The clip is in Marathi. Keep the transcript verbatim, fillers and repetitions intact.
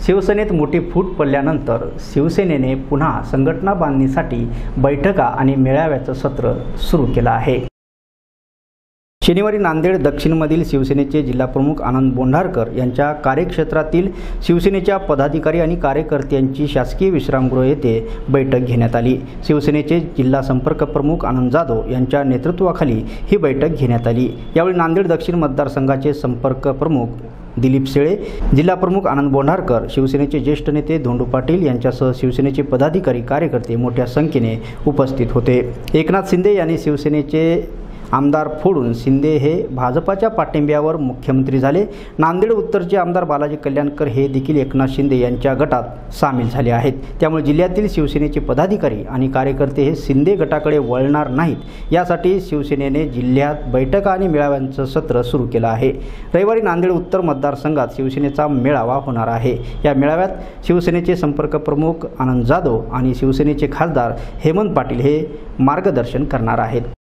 शिवसेनेत मोठी फूट पडल्यानंतर शिवसेनेने पुन्हा संघटना बांधणीसाठी बैठका आणि मेळाव्याचं सत्र सुरू केलं आहे। शनिवारी नांदेड दक्षिणमधील शिवसेनेचे जिल्हाप्रमुख आनंद बोंढारकर यांच्या कार्यक्षेत्रातील शिवसेनेच्या पदाधिकारी आणि कार्यकर्त्यांची शासकीय विश्रामगृह येथे बैठक घेण्यात आली। शिवसेनेचे जिल्हा संपर्क प्रमुख आनंद जाधव यांच्या नेतृत्वाखाली ही बैठक घेण्यात आली। यावेळी नांदेड दक्षिण मतदारसंघाचे संपर्क प्रमुख दिलीप शेळे, जिल्हाप्रमुख आनंद बोंढारकर, शिवसेनेचे ज्येष्ठ नेते धोंडू पाटील यांच्यासह शिवसेनेचे पदाधिकारी कार्यकर्ते मोठ्या संख्येने उपस्थित होते। एकनाथ शिंदे यांनी शिवसेनेचे आमदार फोडून शिंदे हे भाजपाच्या पाठिंब्यावर मुख्यमंत्री झाले। नांदेड उत्तरचे आमदार बालाजी कल्याणकर हे देखील एकनाथ शिंदे यांच्या गटात सामील झाले आहेत। त्यामुळे जिल्ह्यातील शिवसेनेचे पदाधिकारी आणि कार्यकर्ते हे शिंदे गटाकडे वळणार नाहीत यासाठी शिवसेनेने जिल्ह्यात बैठका आणि मेळाव्यांचं सत्र सुरू केलं आहे। रविवारी नांदेड उत्तर मतदारसंघात शिवसेनेचा मेळावा होणार आहे। या मेळाव्यात शिवसेनेचे संपर्क प्रमुख आनंद जाधव आणि शिवसेनेचे खासदार हेमंत पाटील हे मार्गदर्शन करणार आहेत।